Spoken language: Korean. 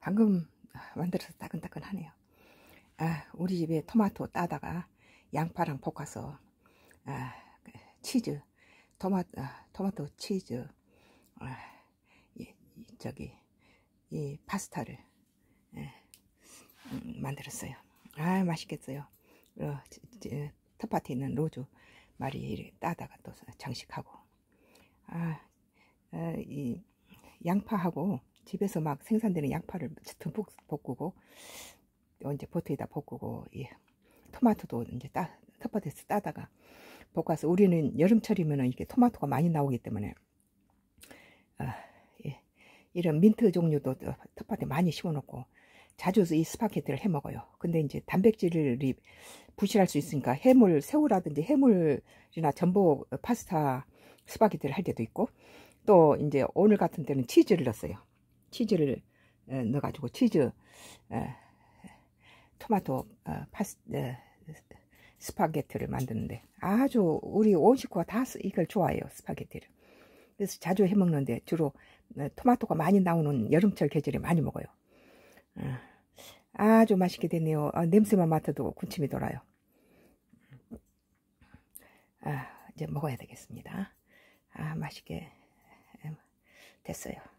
방금 만들어서 따끈따끈하네요. 우리 집에 토마토 따다가 양파랑 볶아서 치즈, 토마토 치즈, 이 파스타를 만들었어요. 맛있겠어요. 텃밭에 있는 로즈 마리 따다가 또 장식하고, 이 양파하고 집에서 막 생산되는 양파를 듬뿍 볶고, 이제 버터에다 볶고, 토마토도 이제 텃밭에서 따다가 볶아서, 우리는 여름철이면 이렇게 토마토가 많이 나오기 때문에 이런 민트 종류도 텃밭에 많이 심어놓고 자주 이 스파게티를 해 먹어요. 근데 이제 단백질이 부실할 수 있으니까 해물, 새우라든지 해물이나 전복 파스타 스파게티를 할 때도 있고, 또 이제 오늘 같은 때는 치즈를 넣었어요. 치즈를 넣어가지고 치즈 토마토 스파게티를 만드는데, 아주 우리 온 식구가 다 이걸 좋아해요, 스파게티를. 그래서 자주 해 먹는데 주로 토마토가 많이 나오는 여름철 계절에 많이 먹어요. 아주 맛있게 됐네요. 냄새만 맡아도 군침이 돌아요. 이제 먹어야 되겠습니다. 맛있게 됐어요.